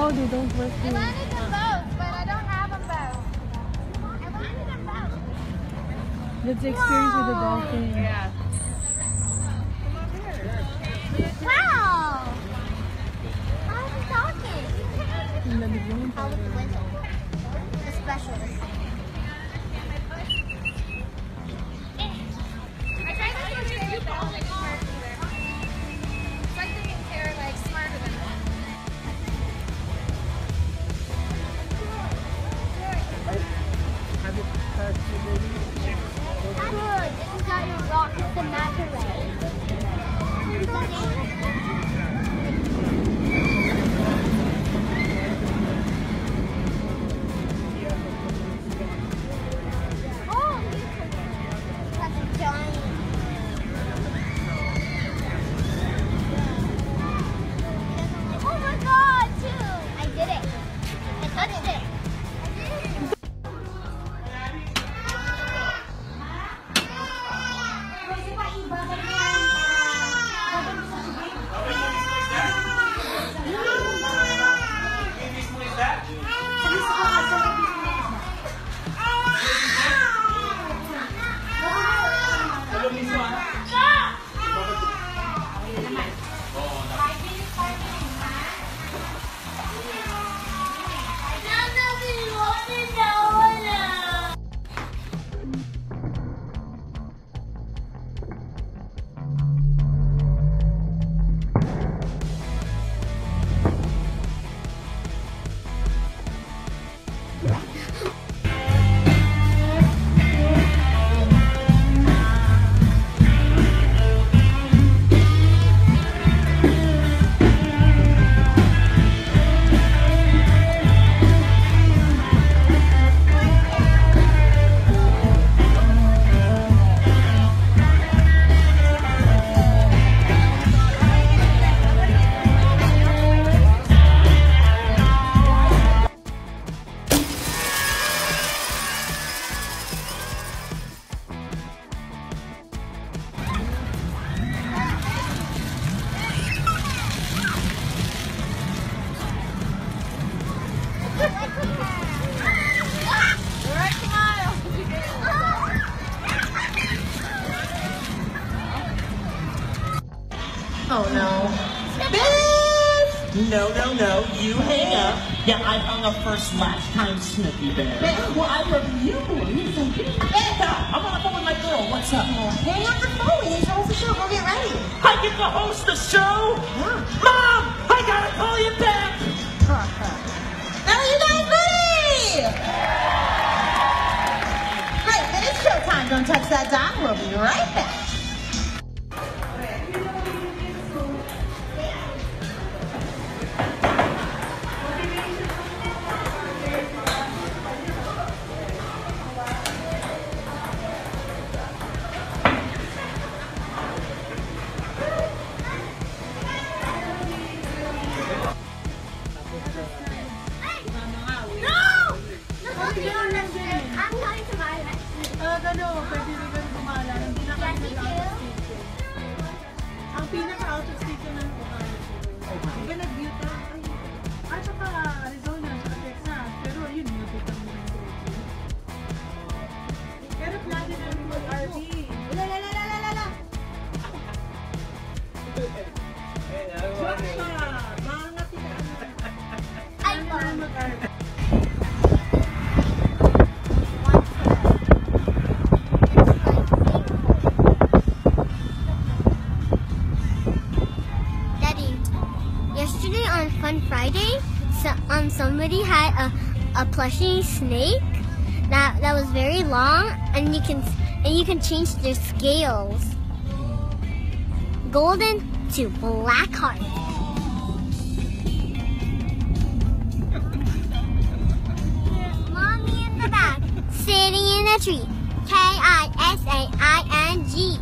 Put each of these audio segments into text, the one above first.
No, they don't work I here. wanted them both, but I don't have them both. I wanted them both. That's the experience with the dolphin. Yeah. Wow! How's the dolphin? How was the whistle? The special whistle. I tried to go straight with that. It's like they think they're like smarter than us. Good. This is not your rock, it's the manta ray. Oh no. Biff! No, you hang up. Yeah, I hung up first last time, Snooky Bear. Biff, well, I love you. You're so cute. Biff, I'm on the phone with my girl. What's up? Hang up the phone. We need to host the show. Go get ready. I get to host the show? Yeah. Mom, I gotta call you back. Are you guys ready? Great, then it's showtime. Don't touch that dime. We'll be right back. Yesterday on Fun Friday, somebody had a plushie snake that was very long, and you can change their scales, golden to black heart. Mommy in the back, sitting in a tree. K-I-S-A-I-N-G.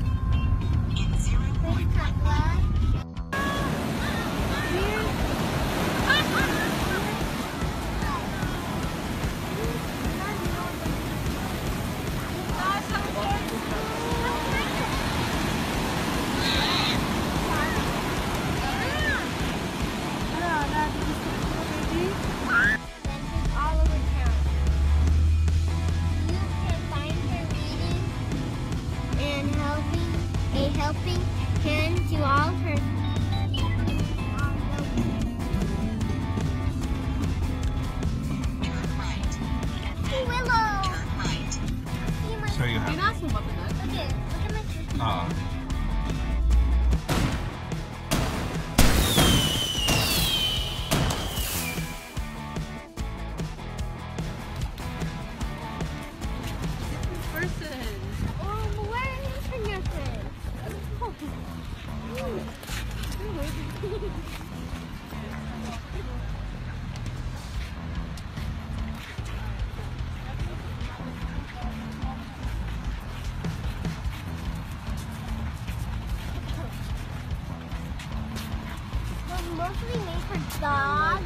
Mostly made for dogs.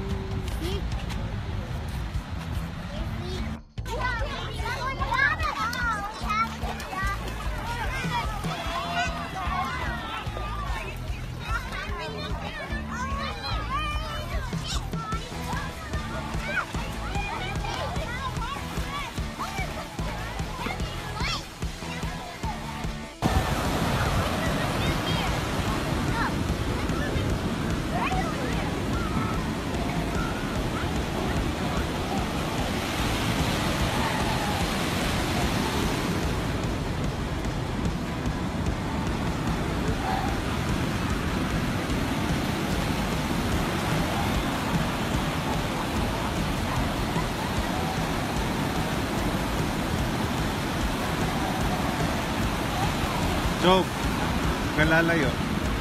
Joke, kalalayo.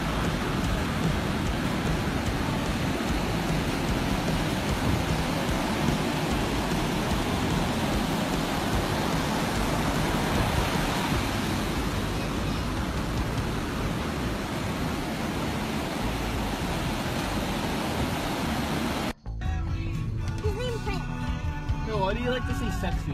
So why do you like to say sexy?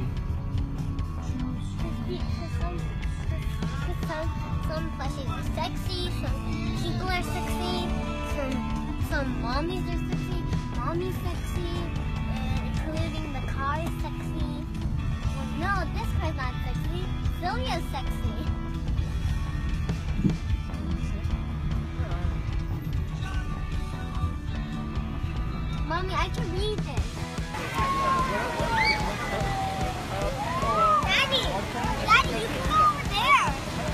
Some plushies are sexy, some people are sexy, some mommies are sexy, mommy's sexy, including the car is sexy. Well, no, this car's not sexy. Sylvia's sexy. Mommy, I can read this. Daddy, you can go over there.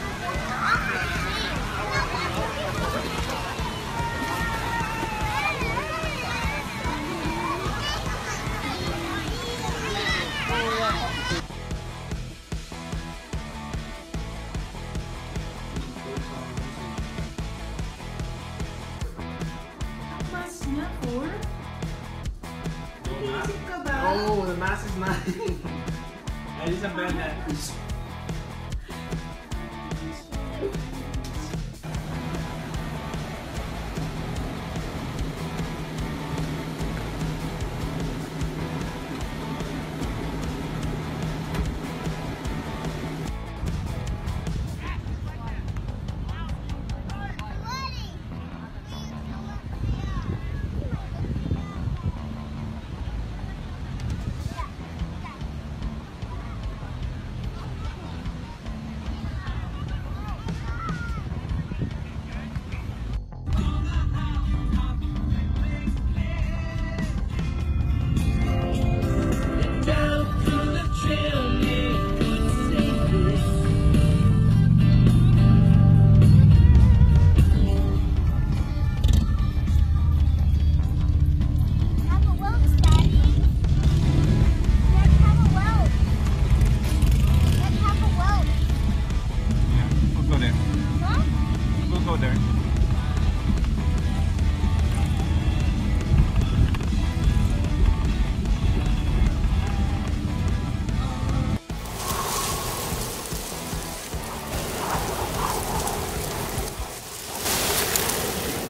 Mas niya, Cor? Naisip ka ba? Oh, the mask is not. I just have bad that.